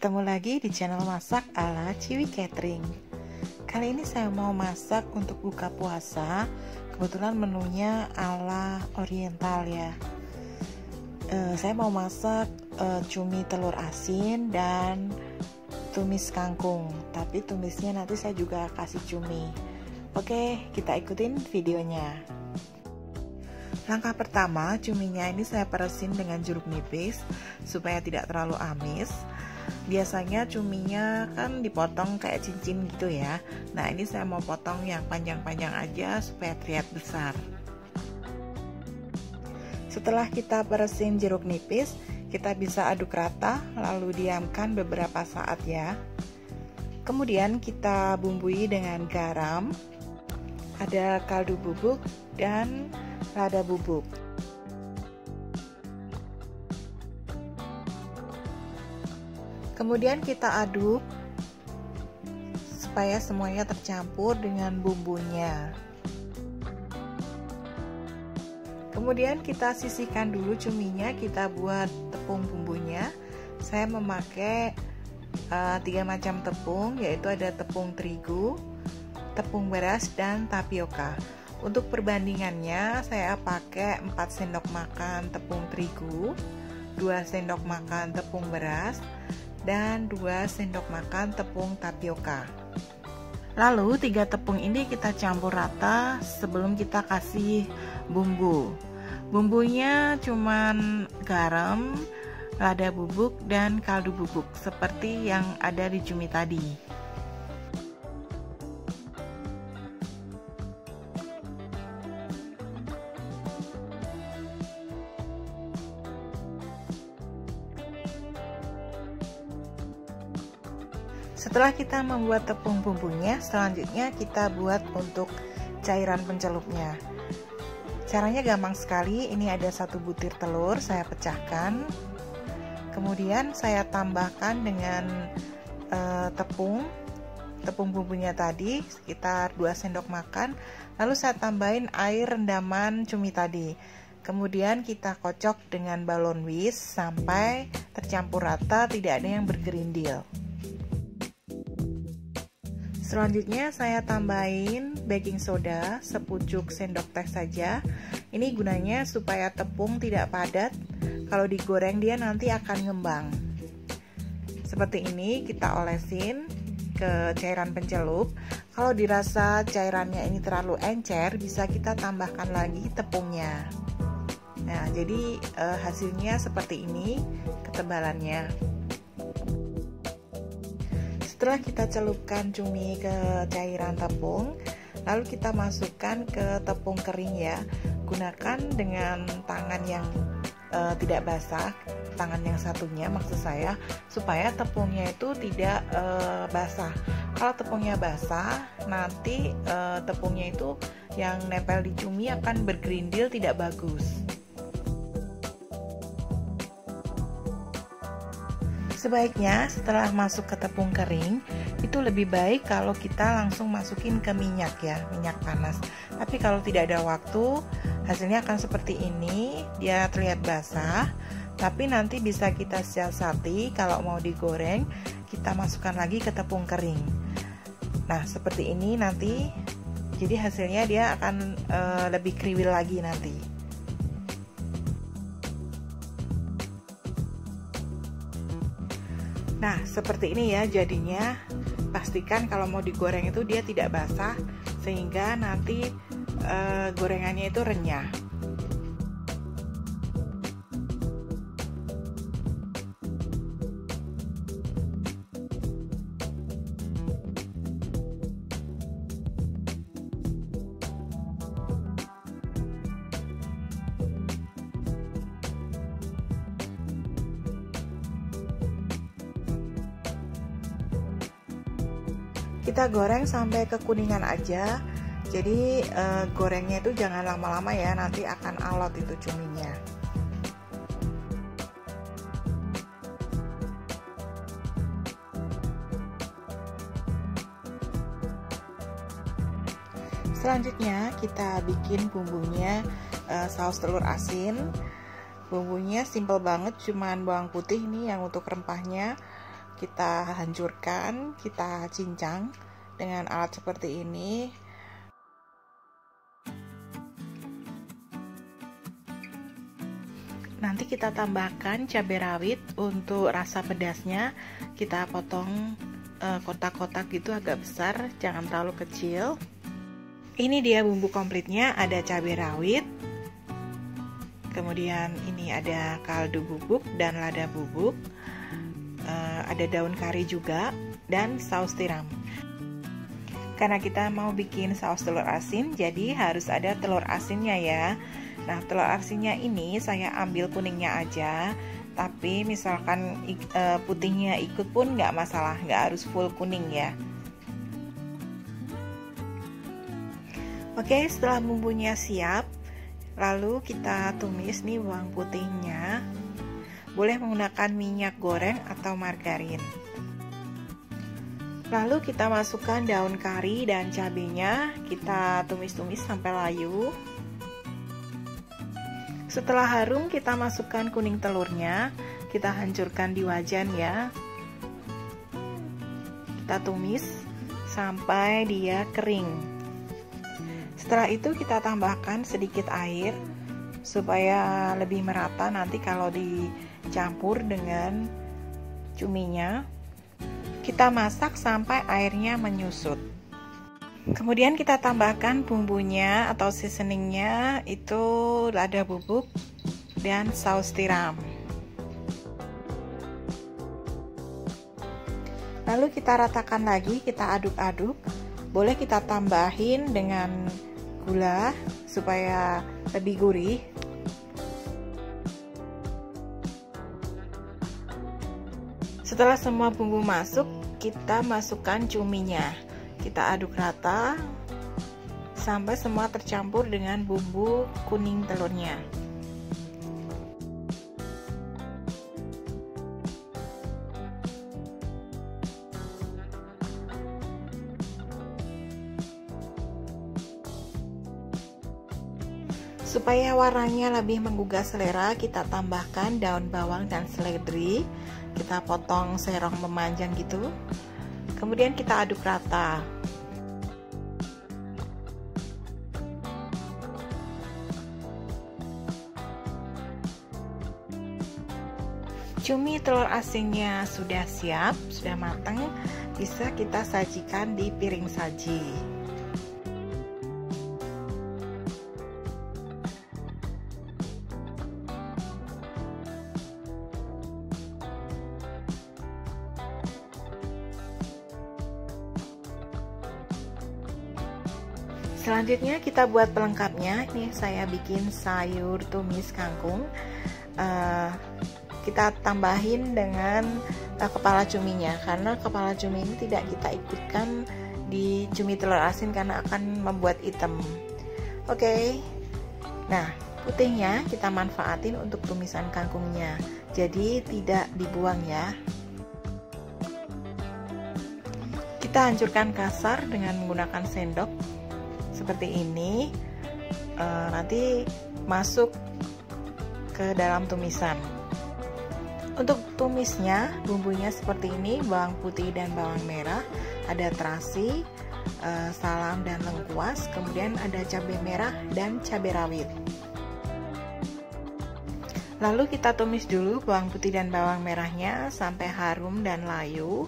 Ketemu lagi di channel masak ala Ciwi Catering. Kali ini saya mau masak untuk buka puasa. Kebetulan menunya ala oriental ya. Saya mau masak cumi telur asin dan tumis kangkung. Tapi tumisnya nanti saya juga kasih cumi. Oke, kita ikutin videonya. Langkah pertama, cuminya ini saya peresin dengan jeruk nipis supaya tidak terlalu amis. Biasanya cuminya kan dipotong kayak cincin gitu ya. Nah, ini saya mau potong yang panjang-panjang aja supaya terlihat besar. Setelah kita peresin jeruk nipis, kita bisa aduk rata lalu diamkan beberapa saat ya. Kemudian kita bumbui dengan garam, ada kaldu bubuk dan lada bubuk. Kemudian kita aduk supaya semuanya tercampur dengan bumbunya. Kemudian kita sisihkan dulu cuminya, kita buat tepung bumbunya. Saya memakai 3 macam tepung, yaitu ada tepung terigu, tepung beras, dan tapioka. Untuk perbandingannya saya pakai 4 sendok makan tepung terigu, 2 sendok makan tepung beras, dan 2 sendok makan tepung tapioka. Lalu 3 tepung ini kita campur rata sebelum kita kasih bumbu. Bumbunya cuman garam, lada bubuk, dan kaldu bubuk seperti yang ada di cumi tadi. Setelah kita membuat tepung bumbunya, selanjutnya kita buat untuk cairan pencelupnya. Caranya gampang sekali. Ini ada 1 butir telur, saya pecahkan. Kemudian saya tambahkan dengan tepung bumbunya tadi sekitar 2 sendok makan. Lalu saya tambahin air rendaman cumi tadi. Kemudian kita kocok dengan balon whisk sampai tercampur rata, tidak ada yang bergerindil. Selanjutnya saya tambahin baking soda sepucuk sendok teh saja. Ini gunanya supaya tepung tidak padat. Kalau digoreng dia nanti akan ngembang. Seperti ini kita olesin ke cairan pencelup. Kalau dirasa cairannya ini terlalu encer, bisa kita tambahkan lagi tepungnya. Nah, jadi hasilnya seperti ini ketebalannya. Setelah kita celupkan cumi ke cairan tepung, lalu kita masukkan ke tepung kering ya. Gunakan dengan tangan yang tidak basah, tangan yang satunya maksud saya, supaya tepungnya itu tidak basah. Kalau tepungnya basah, nanti tepungnya itu yang nempel di cumi akan bergerindil, tidak bagus. Sebaiknya setelah masuk ke tepung kering, itu lebih baik kalau kita langsung masukin ke minyak ya, minyak panas. Tapi kalau tidak ada waktu, hasilnya akan seperti ini. Dia terlihat basah, tapi nanti bisa kita siasati. Kalau mau digoreng, kita masukkan lagi ke tepung kering. Nah, seperti ini nanti. Jadi hasilnya dia akan lebih kriwil lagi nanti. Nah, seperti ini ya jadinya. Pastikan kalau mau digoreng itu dia tidak basah, sehingga nanti gorengannya itu renyah. Kita goreng sampai kekuningan aja. Jadi gorengnya itu jangan lama-lama ya, nanti akan alot itu cuminya. Selanjutnya kita bikin bumbunya saus telur asin. Bumbunya simple banget, cuman bawang putih ini yang untuk rempahnya. kita hancurkan, kita cincang dengan alat seperti ini. Nanti kita tambahkan cabai rawit untuk rasa pedasnya. Kita potong kotak-kotak gitu agak besar, jangan terlalu kecil. Ini dia bumbu komplitnya, ada cabai rawit, kemudian ini ada kaldu bubuk dan lada bubuk, ada daun kari juga, dan saus tiram. Karena kita mau bikin saus telur asin, jadi harus ada telur asinnya ya. Nah, telur asinnya ini saya ambil kuningnya aja, tapi misalkan putihnya ikut pun nggak masalah, nggak harus full kuning ya. Oke, setelah bumbunya siap, lalu kita tumis nih bawang putihnya. Boleh menggunakan minyak goreng atau margarin. Lalu kita masukkan daun kari dan cabenya, kita tumis-tumis sampai layu. Setelah harum, kita masukkan kuning telurnya, kita hancurkan di wajan ya. Kita tumis sampai dia kering. Setelah itu kita tambahkan sedikit air supaya lebih merata nanti kalau dicampur dengan cuminya. Kita masak sampai airnya menyusut. Kemudian kita tambahkan bumbunya atau seasoningnya, itu lada bubuk dan saus tiram. Lalu kita ratakan lagi, kita aduk-aduk. Boleh kita tambahin dengan gula supaya lebih gurih. Setelah semua bumbu masuk, kita masukkan cuminya. Kita aduk rata sampai semua tercampur dengan bumbu kuning telurnya. Supaya warnanya lebih menggugah selera, kita tambahkan daun bawang dan seledri. Kita potong serong memanjang gitu. Kemudian kita aduk rata. Cumi telur asinnya sudah siap, sudah matang, bisa kita sajikan di piring saji. Selanjutnya kita buat pelengkapnya. Ini saya bikin sayur tumis kangkung. Kita tambahin dengan kepala cuminya, karena kepala cumi ini tidak kita ikutkan di cumi telur asin karena akan membuat hitam. Oke. Nah, putihnya kita manfaatin untuk tumisan kangkungnya, jadi tidak dibuang ya. Kita hancurkan kasar dengan menggunakan sendok seperti ini, nanti masuk ke dalam tumisan. Untuk tumisnya, bumbunya seperti ini, bawang putih dan bawang merah, ada terasi, salam dan lengkuas, kemudian ada cabai merah dan cabai rawit. Lalu kita tumis dulu bawang putih dan bawang merahnya sampai harum dan layu.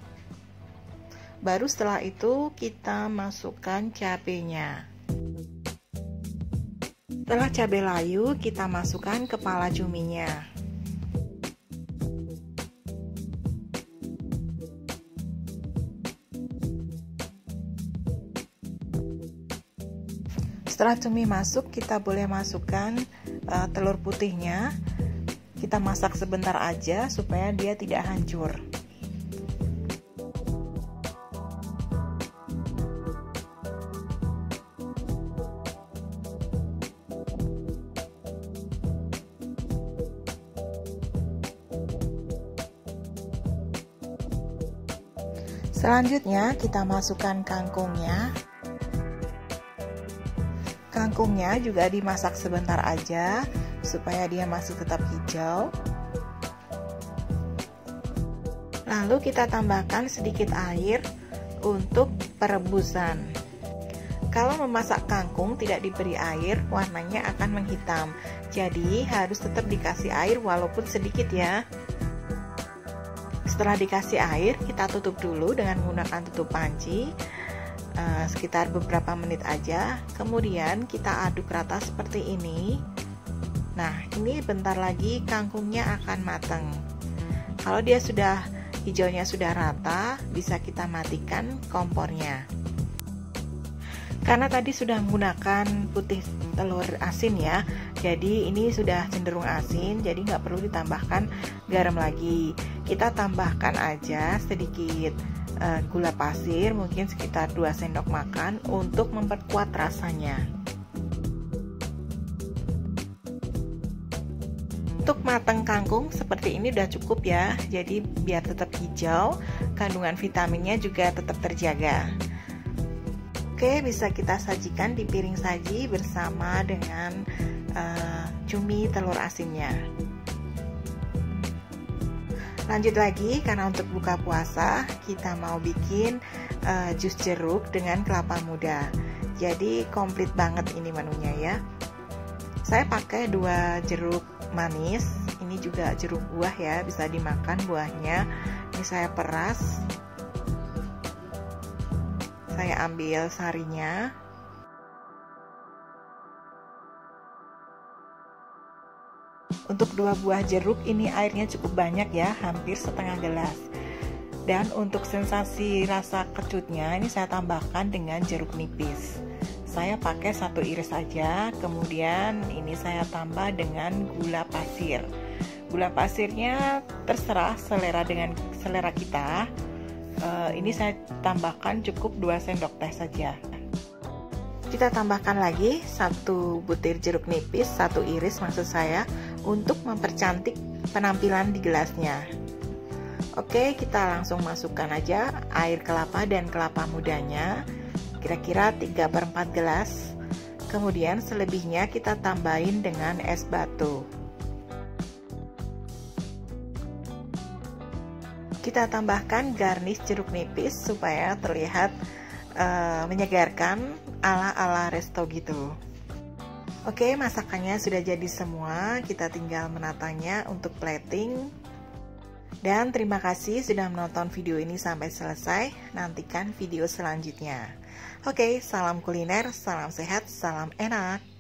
Baru setelah itu kita masukkan cabenya. Setelah cabai layu, kita masukkan kepala cuminya. Setelah cumi masuk, kita boleh masukkan telur putihnya. Kita masak sebentar aja supaya dia tidak hancur. Selanjutnya kita masukkan kangkungnya. Kangkungnya juga dimasak sebentar aja supaya dia masih tetap hijau. Lalu kita tambahkan sedikit air untuk perebusan. Kalau memasak kangkung tidak diberi air, warnanya akan menghitam. Jadi harus tetap dikasih air walaupun sedikit ya. Setelah dikasih air, kita tutup dulu dengan menggunakan tutup panci sekitar beberapa menit aja. Kemudian kita aduk rata seperti ini. Nah, ini bentar lagi kangkungnya akan matang. Kalau dia sudah hijaunya sudah rata, bisa kita matikan kompornya. Karena tadi sudah menggunakan putih telur asin ya, jadi ini sudah cenderung asin, jadi nggak perlu ditambahkan garam lagi. Kita tambahkan aja sedikit gula pasir, mungkin sekitar 2 sendok makan untuk memperkuat rasanya. Untuk matang kangkung seperti ini udah cukup ya, jadi biar tetap hijau, kandungan vitaminnya juga tetap terjaga. Oke, bisa kita sajikan di piring saji bersama dengan cumi telur asinnya. Lanjut lagi, karena untuk buka puasa kita mau bikin jus jeruk dengan kelapa muda. Jadi komplit banget ini menunya ya. Saya pakai 2 jeruk manis, ini juga jeruk buah ya, bisa dimakan buahnya. Ini saya peras. Saya ambil sarinya. Untuk 2 buah jeruk ini airnya cukup banyak ya, hampir setengah gelas. Dan untuk sensasi rasa kecutnya ini saya tambahkan dengan jeruk nipis. Saya pakai 1 iris saja, kemudian ini saya tambah dengan gula pasir. Gula pasirnya terserah dengan selera kita. Ini saya tambahkan cukup 2 sendok teh saja. Kita tambahkan lagi 1 butir jeruk nipis, 1 iris maksud saya, untuk mempercantik penampilan di gelasnya. Oke, kita langsung masukkan aja air kelapa dan kelapa mudanya, kira-kira 3/4 gelas. Kemudian selebihnya kita tambahin dengan es batu. Kita tambahkan garnish jeruk nipis supaya terlihat menyegarkan ala-ala resto gitu. Oke, masakannya sudah jadi semua, kita tinggal menatanya untuk plating. Dan terima kasih sudah menonton video ini sampai selesai. Nantikan video selanjutnya. Oke, salam kuliner, salam sehat, salam enak.